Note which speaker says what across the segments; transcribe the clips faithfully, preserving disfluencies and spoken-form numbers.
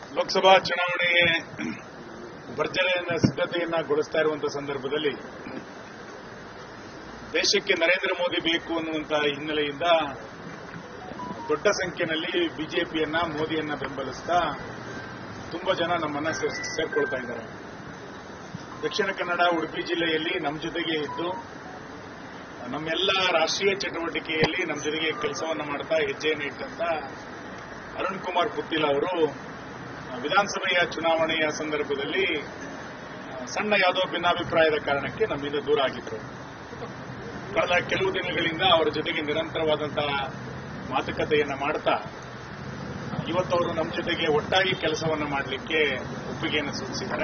Speaker 1: ಲೋಕಸಭಾ ಚುನಾವಣೆಗೆ ಭರ್ಜರಿಯ ಸಿದ್ಧತೆಯನ್ನಗೊಳಿಸ್ತಾ ಇರುವಂತಹ ಸಂದರ್ಭದಲ್ಲಿ ದೇಶಕ್ಕೆ ನರೇಂದ್ರ ಮೋದಿ ಬೇಕು ಅನ್ನುವಂತಹ ಹಿನ್ನೆಲೆಯಿಂದ ದೊಡ್ಡ ಸಂಖ್ಯೆಯಲ್ಲಿ ಬಿಜೆಪಿಯನ್ನ ಮೋದಿಯನ್ನ ಬೆಂಬಲಿಸ್ತಾ ತುಂಬಾ ಜನ ನಮ್ಮನ್ನ ಸೇರ್ಕೊಳ್ತಾ ಇದ್ದಾರೆ. ದಕ್ಷಿಣ ಕನ್ನಡ ಉಡುಪಿ ಜಿಲ್ಲೆಯಲ್ಲಿ ನಮ್ಮ ಜೊತೆಗೆ ಇದ್ದು ನಮ್ಮೆಲ್ಲ ರಾಷ್ಟ್ರೀಯ ಚಟುವಟಿಕೆಯಲ್ಲಿ ನಮ್ಮ ಜೊತೆಗೆ ಕೆಲಸವನ್ನ ಮಾಡ್ತಾ ಹೆಜ್ಜೆಯನ್ನು ಇಟ್ಟಂತ ಅರುಣ್ ಕುಮಾರ್ ಪುತ್ತಿಲ ಅವರು ವಿಧಾನಸಭೆಯ ಚುನಾವಣೆಯ ಸಂದರ್ಭದಲ್ಲಿ ಸಣ್ಣ ಯಾವುದೋ ಭಿನ್ನಾಭಿಪ್ರಾಯದ ಕಾರಣಕ್ಕೆ ನಮ್ಮಿಂದ ದೂರ ಆಗಿದ್ರು. ಕಳೆದ ಕೆಲವು ದಿನಗಳಿಂದ ಅವರ ಜೊತೆಗೆ ನಿರಂತರವಾದಂತಹ ಮಾತುಕತೆಯನ್ನ ಮಾಡ್ತಾ ಇವತ್ತು ಅವರು ನಮ್ಮ ಜೊತೆಗೆ ಒಟ್ಟಾಗಿ ಕೆಲಸವನ್ನ ಮಾಡಲಿಕ್ಕೆ ಒಪ್ಪಿಗೆಯನ್ನು ಸೂಚಿಸಿದ್ದಾರೆ.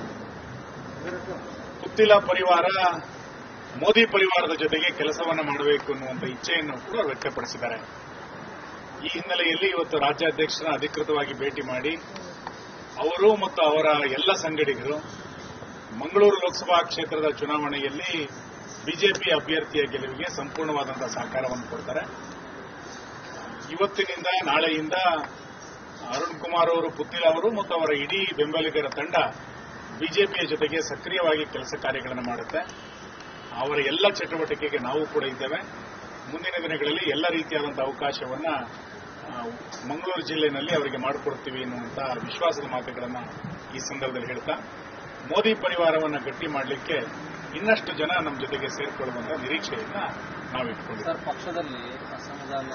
Speaker 1: ಪುತ್ತಿಲ ಪರಿವಾರ ಮೋದಿ ಪರಿವಾರದ ಜೊತೆಗೆ ಕೆಲಸವನ್ನ ಮಾಡಬೇಕು ಅನ್ನುವಂಥ ಇಚ್ಛೆಯನ್ನು ಕೂಡ ವ್ಯಕ್ತಪಡಿಸಿದ್ದಾರೆ. ಈ ಹಿನ್ನೆಲೆಯಲ್ಲಿ ಇವತ್ತು ರಾಜ್ಯಾಧ್ಯಕ್ಷರ ಅಧಿಕೃತವಾಗಿ ಭೇಟಿ ಮಾಡಿ ಅವರು ಮತ್ತು ಅವರ ಎಲ್ಲ ಸಂಘಟಕರು ಮಂಗಳೂರು ಲೋಕಸಭಾ ಕ್ಷೇತ್ರದ ಚುನಾವಣೆಯಲ್ಲಿ ಬಿಜೆಪಿ ಅಭ್ಯರ್ಥಿಯ ಗೆಲುವಿಗೆ ಸಂಪೂರ್ಣವಾದಂತಹ ಸಹಕಾರವನ್ನು ಕೊಡ್ತಾರೆ. ಇವತ್ತಿನಿಂದ ನಾಳೆಯಿಂದ ಅರುಣ್ ಕುಮಾರ್ ಅವರು ಪುತ್ತಿಲ ಅವರು ಮತ್ತು ಅವರ ಇಡೀ ಬೆಂಬಲಿಗರ ತಂಡ ಬಿಜೆಪಿಯ ಜೊತೆಗೆ ಸಕ್ರಿಯವಾಗಿ ಕೆಲಸ ಕಾರ್ಯಗಳನ್ನು ಮಾಡುತ್ತೆ. ಅವರ ಎಲ್ಲ ಚಟುವಟಿಕೆಗೆ ನಾವು ಕೂಡ ಇದ್ದೇವೆ. ಮುಂದಿನ ದಿನಗಳಲ್ಲಿ ಎಲ್ಲ ರೀತಿಯಾದಂತಹ ಅವಕಾಶವನ್ನ ಮಂಗಳೂರು ಜಿಲ್ಲೆಯಲ್ಲಿ ಅವರಿಗೆ ಮಾಡಿಕೊಡ್ತೀವಿ ಎನ್ನುವಂತಹ ವಿಶ್ವಾಸದ ಮಾತುಗಳನ್ನು ಈ ಸಂದರ್ಭದಲ್ಲಿ ಹೇಳ್ತಾ ಮೋದಿ ಪರಿವಾರವನ್ನು ಗಟ್ಟಿ ಮಾಡಲಿಕ್ಕೆ ಇನ್ನಷ್ಟು ಜನ ನಮ್ಮ ಜೊತೆಗೆ ಸೇರಿಕೊಳ್ಳುವಂತ ನಿರೀಕ್ಷೆಯನ್ನ ನಾವು ಇಟ್ಕೊಂಡಿದ್ದೀವಿ.
Speaker 2: ಸರ್, ಪಕ್ಷದಲ್ಲಿ ಅಸಮಾಧಾನ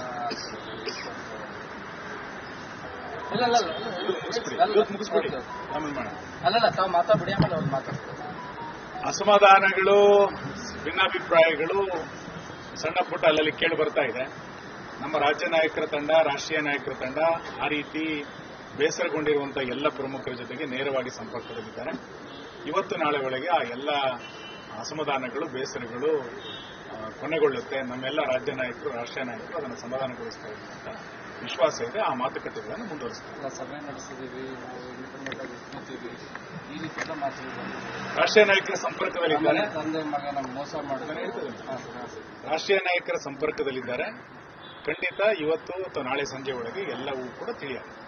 Speaker 1: ಮುಗಿಸ್ಬಿಡಿ ಆಮೇಲೆ ಮಾಡೋಣ.
Speaker 2: ಅಲ್ಲಲ್ಲ ತಾವು ಮಾತಾಡ್ಬಿಡಿ, ಆಮೇಲೆ ಅವ್ರು ಮಾತಾಡ್ತಾರೆ.
Speaker 1: ಅಸಮಾಧಾನಗಳು, ಭಿನ್ನಾಭಿಪ್ರಾಯಗಳು ಸಣ್ಣ ಪುಟ್ಟ ಅಲ್ಲಲ್ಲಿ ಕೇಳಿ ಬರ್ತಾ ಇದೆ. ನಮ್ಮ ರಾಜ್ಯ ನಾಯಕರ ತಂಡ, ರಾಷ್ಟ್ರೀಯ ನಾಯಕರ ತಂಡ ಆ ರೀತಿ ಬೇಸರಗೊಂಡಿರುವಂತಹ ಎಲ್ಲ ಪ್ರಮುಖರ ಜೊತೆಗೆ ನೇರವಾಗಿ ಸಂಪರ್ಕದಲ್ಲಿದ್ದಾರೆ. ಇವತ್ತು ನಾಳೆ ಒಳಗೆ ಆ ಎಲ್ಲ ಅಸಮಾಧಾನಗಳು, ಬೇಸರಗಳು ಕೊನೆಗೊಳ್ಳುತ್ತೆ. ನಮ್ಮೆಲ್ಲ ರಾಜ್ಯ ನಾಯಕರು, ರಾಷ್ಟ್ರೀಯ ನಾಯಕರು ಅದನ್ನು ಸಮಾಧಾನಗೊಳಿಸ್ತಾರೆ ಅಂತ ವಿಶ್ವಾಸ ಇದೆ. ಆ ಮಾತುಕತೆಗಳನ್ನು ಮುಂದುವರಿಸ್ತಾರೆ.
Speaker 2: ಸಭೆ ನಡೆಸಿದೀವಿ, ಈ ರೀತಿಯ ಮಾತುಗಳು
Speaker 1: ರಾಷ್ಟ್ರೀಯ ನಾಯಕರ ಸಂಪರ್ಕದಲ್ಲಿದ್ದಾರೆ.
Speaker 2: ತಂದೆ ಮಗನ ಮೋಸ ಮಾಡಿದ್ರೆ
Speaker 1: ರಾಷ್ಟ್ರೀಯ ನಾಯಕರ ಸಂಪರ್ಕದಲ್ಲಿದ್ದಾರೆ. ಖಂಡಿತ ಇವತ್ತು ಅಥವಾ ನಾಳೆ ಸಂಜೆ ಒಳಗೆ ಎಲ್ಲವೂ ಕೂಡ ತಿಳಿಯುತ್ತೆ.